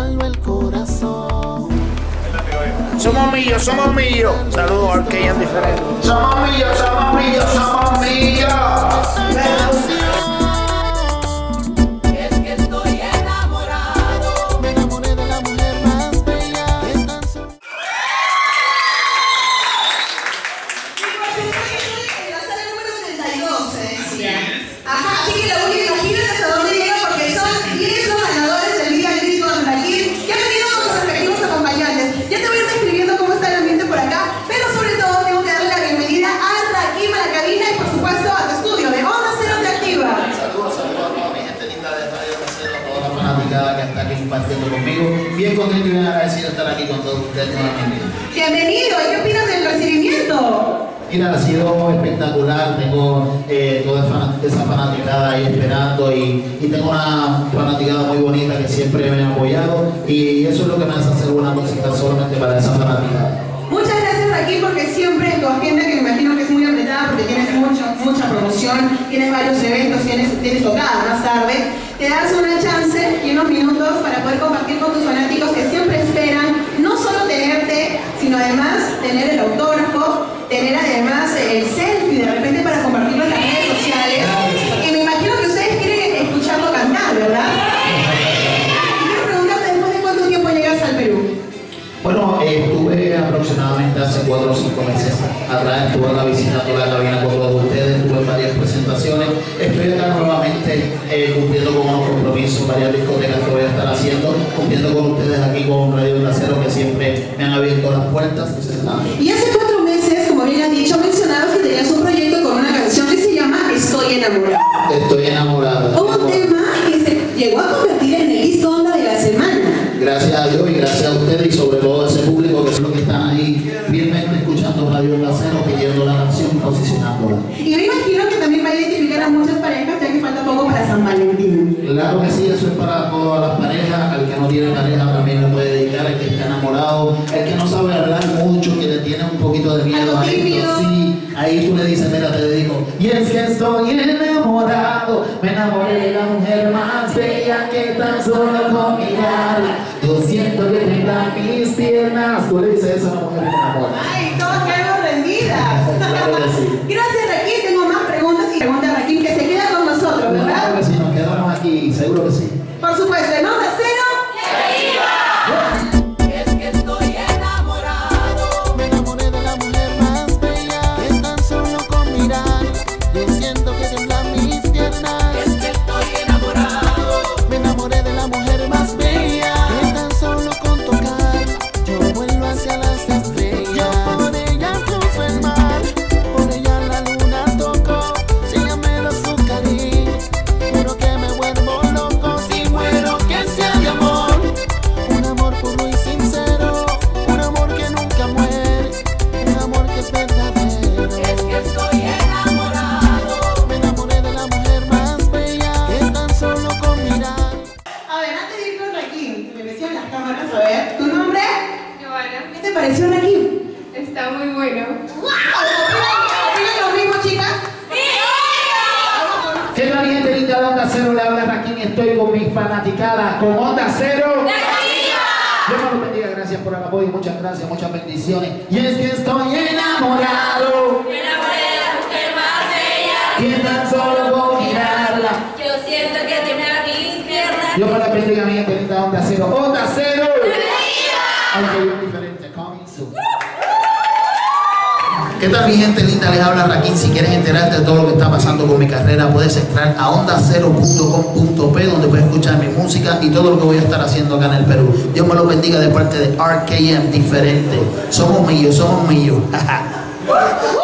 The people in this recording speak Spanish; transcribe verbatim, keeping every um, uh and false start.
salva el corazón. Somos millos, somos millos. Saludos a R K M diferente. Somos millos, somos millos, somos millos. Es que estoy enamorado. Me enamoré de la mujer más bella que tan solo. En la sala número treinta y dos, se decía. Ajá, así que la única imaginen hasta dónde llega porque son diez los ganadores del Día Grito de Raquín que han venido con sus respectivos acompañantes. Ya te voy a ir describiendo cómo está el ambiente por acá, pero sobre todo tengo que darle la bienvenida a Raquín, a la cabina y por supuesto a tu estudio de Onda Cero Te Activa. Saludos, saludos a toda mi gente linda de Radio Cero, a toda la fanaticada que está aquí compartiendo conmigo. Bien contento y bien agradecido de estar aquí con todos ustedes nuevamente. Bienvenido, ¿y qué opinas del recibimiento? Mira, ha sido espectacular, tengo eh, toda esa fanaticada ahí esperando y, y tengo una fanaticada muy bonita que siempre me ha apoyado y eso es lo que me hace hacer una cosita solamente para esa fanaticada. Muchas gracias Raquín porque siempre en tu agenda, que me imagino que es muy apretada porque tienes mucho, mucha promoción, tienes varios eventos, tienes, tienes tocada más tarde, te das una chance y unos minutos para poder compartir con tus fanáticos que siempre esperan no solo tenerte, sino además tener el autógrafo, tener además el selfie de repente para compartirlo en las redes sociales. Y me imagino que ustedes quieren escucharlo cantar, ¿verdad? Y quiero preguntarte, ¿después de cuánto tiempo llegas al Perú? Bueno, eh, estuve aproximadamente hace cuatro o cinco meses atrás, estuve acá visitando la cabina con todos ustedes, tuve varias presentaciones, estoy acá nuevamente eh, cumpliendo con unos compromisos, varias discotecas que voy a estar haciendo, cumpliendo con ustedes aquí con Radio Onda Cero que siempre me han abierto las puertas. Y hace cuatro meses, como bien has dicho, mencionabas que tenías un proyecto con una canción que se llama Estoy Enamorado. Estoy enamorado. Un tema que se llegó a convertir en el disco Onda de la semana. Gracias a Dios y gracias a ustedes y sobre todo a ese público que es lo que están ahí firmemente escuchando Radio Onda Cero, pidiendo la canción y posicionándola. Y me imagino que también va a identificar a muchas parejas, ya que falta poco para San Valentín. Claro que sí, eso es para todas las parejas, al que no tiene pareja también lo puede dedicar, al que está enamorado, el que no sabe hablar mucho, que le tiene un poquito de miedo a esto, sí, ahí tú le dices, mira, te dedico. Y es que estoy enamorado, me enamoré de la mujer más bella que tan solo con mirarla, yo siento que tenga mis piernas. Tú le dices eso a una mujer que enamora. Ay, todas quedamos rendidas. Claro que sí. Gracias Raquín, tengo más preguntas y pregunta Raquín que se queda con nosotros, ¿verdad? Claro que sí, nos quedamos aquí, seguro que sí. Por supuesto, en Onda Cero. Es que estoy enamorado. Me enamoré de la mujer más bella que tan solo con mirar yo siento que tiemblan mis piernas. Es que estoy enamorado. Me enamoré de la mujer más bella que tan solo con tocar yo vuelvo hacia las estrellas. Yo por ella cruzo el mar, por ella la luna toco. Si ella me da su cariño, juro que me vuelvo loco. Si muero que sea de amor, un amor puro y sincero, un amor que nunca muere, un amor que es verdadero. Es que estoy enamorado. Me enamoré de la mujer más bella que tan solo con mirar. A ver, antes de ir con Raquín, me decían las cámaras, a ver, ¿tu nombre? Giovanna, ¿Qué te pareció Raquín? está muy bueno. ¡Wow! ¿Opinan lo mismo, chicas? ¿Qué tal, mi gente linda de Onda Cero? Le habla Raquín y estoy con mis fanaticadas con Onda Cero. Dios me los bendiga, gracias por el apoyo, muchas gracias, muchas bendiciones. Y es que estoy enamorado, Me enamoré de la mujer más bella. que tan solo con mirarla. Yo siento que tiene a mis piernas. Dios me la bendiga, mi gente linda de Onda Cero. Onda Cero. Aunque yo diferente, coming soon. ¿Qué tal mi gente linda? Les habla Raquín. Si quieres enterarte de todo lo que está pasando con mi carrera, puedes entrar a onda cero punto com punto pe, donde puedes escuchar mi música y todo lo que voy a estar haciendo acá en el Perú. Dios me lo bendiga de parte de R K M diferente. Somos millos, somos millos.